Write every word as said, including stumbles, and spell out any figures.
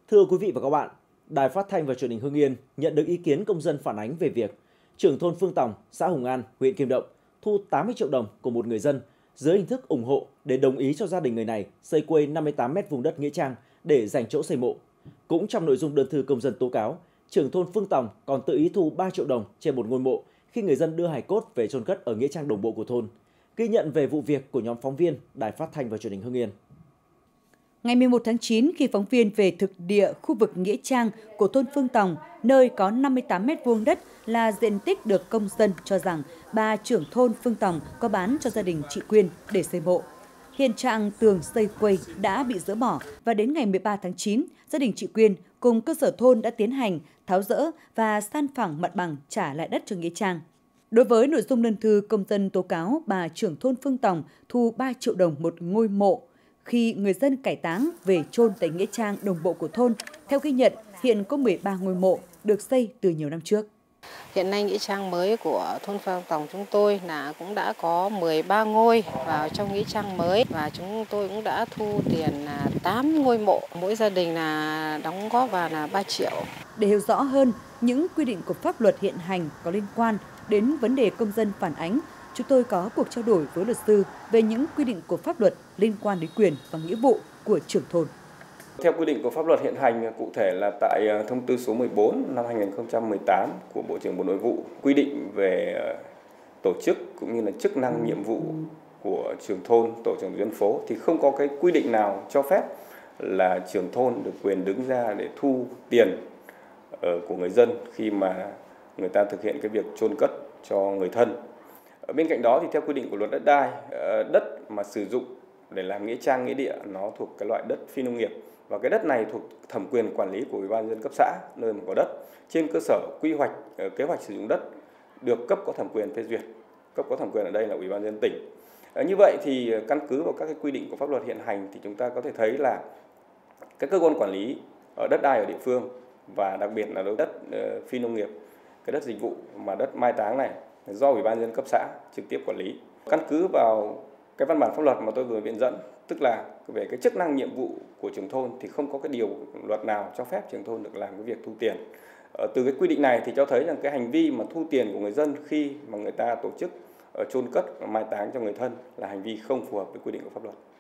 Thưa quý vị và các bạn, Đài Phát thanh và Truyền hình Hưng Yên nhận được ý kiến công dân phản ánh về việc trưởng thôn Phương Tòng, xã Hùng An, huyện Kim Động thu tám mươi triệu đồng của một người dân dưới hình thức ủng hộ để đồng ý cho gia đình người này xây quây năm mươi tám mét vuông đất nghĩa trang để dành chỗ xây mộ. Cũng trong nội dung đơn thư công dân tố cáo, trưởng thôn Phương Tòng còn tự ý thu ba triệu đồng trên một ngôi mộ khi người dân đưa hài cốt về chôn cất ở nghĩa trang đồng bộ của thôn. Ghi nhận về vụ việc của nhóm phóng viên Đài Phát thanh và Truyền hình Hưng Yên. Ngày mười một tháng chín, khi phóng viên về thực địa khu vực nghĩa trang của thôn Phương Tòng, nơi có năm mươi tám mét vuông đất là diện tích được công dân cho rằng bà trưởng thôn Phương Tòng có bán cho gia đình chị Quyên để xây mộ. Hiện trạng tường xây quây đã bị dỡ bỏ và đến ngày mười ba tháng chín, gia đình chị Quyên cùng cơ sở thôn đã tiến hành tháo dỡ và san phẳng mặt bằng trả lại đất cho nghĩa trang. Đối với nội dung đơn thư công dân tố cáo bà trưởng thôn Phương Tòng thu ba triệu đồng một ngôi mộ khi người dân cải táng về chôn tại nghĩa trang đồng bộ của thôn. Theo ghi nhận, hiện có mười ba ngôi mộ được xây từ nhiều năm trước. Hiện nay nghĩa trang mới của thôn Phương Tòng chúng tôi là cũng đã có mười ba ngôi vào trong nghĩa trang mới và chúng tôi cũng đã thu tiền là tám ngôi mộ, mỗi gia đình là đóng góp vào là ba triệu. Để hiểu rõ hơn những quy định của pháp luật hiện hành có liên quan đến vấn đề công dân phản ánh, chúng tôi có cuộc trao đổi với luật sư về những quy định của pháp luật liên quan đến quyền và nghĩa vụ của trưởng thôn. Theo quy định của pháp luật hiện hành, cụ thể là tại thông tư số mười bốn năm hai nghìn không trăm mười tám của Bộ trưởng Bộ Nội vụ quy định về tổ chức cũng như là chức năng nhiệm vụ của trưởng thôn, tổ trưởng dân phố thì không có cái quy định nào cho phép là trưởng thôn được quyền đứng ra để thu tiền của người dân khi mà người ta thực hiện cái việc chôn cất cho người thân. Ở bên cạnh đó thì theo quy định của luật đất đai, đất mà sử dụng để làm nghĩa trang nghĩa địa nó thuộc cái loại đất phi nông nghiệp và cái đất này thuộc thẩm quyền quản lý của Ủy ban nhân dân cấp xã nơi mà có đất trên cơ sở quy hoạch kế hoạch sử dụng đất được cấp có thẩm quyền phê duyệt. Cấp có thẩm quyền ở đây là Ủy ban nhân dân tỉnh. Như vậy thì căn cứ vào các cái quy định của pháp luật hiện hành thì chúng ta có thể thấy là cái cơ quan quản lý ở đất đai ở địa phương và đặc biệt là đất phi nông nghiệp, cái đất dịch vụ mà đất mai táng này do Ủy ban nhân dân cấp xã trực tiếp quản lý. Căn cứ vào cái văn bản pháp luật mà tôi vừa viện dẫn, tức là về cái chức năng nhiệm vụ của trưởng thôn thì không có cái điều luật nào cho phép trưởng thôn được làm cái việc thu tiền. Từ cái quy định này thì cho thấy rằng cái hành vi mà thu tiền của người dân khi mà người ta tổ chức chôn cất mai táng cho người thân là hành vi không phù hợp với quy định của pháp luật.